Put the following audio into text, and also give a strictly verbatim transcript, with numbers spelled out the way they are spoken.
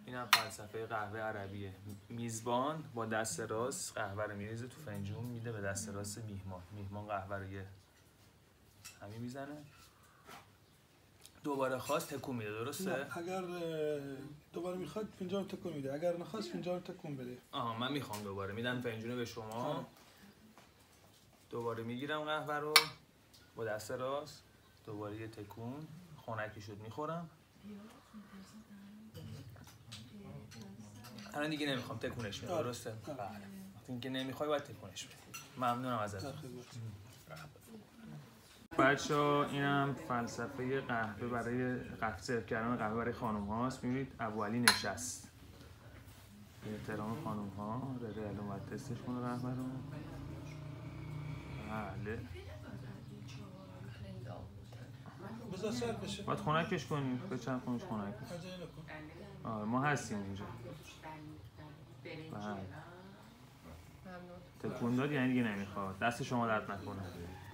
اینم فلسفه قهوه عربیه. میزبان با دست راست قهوه رو میریزه تو فنجون میده به دست راست میهمان. میهمان قهوه رو یه همین میزنه، دوباره خواست تکون میده. درسته؟ اگر دوباره میخواد فنجان تکون میده، اگر نخواست فنجان تکون بده. آها من میخوام دوباره میدم فنجون به شما. آه. دوباره میگیرم قهوه رو با دست راست، دوباره یه تکون، خنکی شد میخورم. الان دیگه نمیخوام تکونش بدم. درسته؟ بله. وقتی اینکه نمیخوای باید تکونش بدی. ممنونم ازت. بچه‌ها اینم فلسفه قهوه برای قهوه سرو کردن قهوه برای خانم هاست. میبینید ابو علی نشست. به احترام خانم ها رئال اومد تستش کنه قهوه رو. بله. بذار سر بشه. باید خنکش کنیم. به چند خونش خنک. آره ما هستیم اینجا. بله. تکون داد یعنی دیگه نمیخواد. دست شما درد نکنه.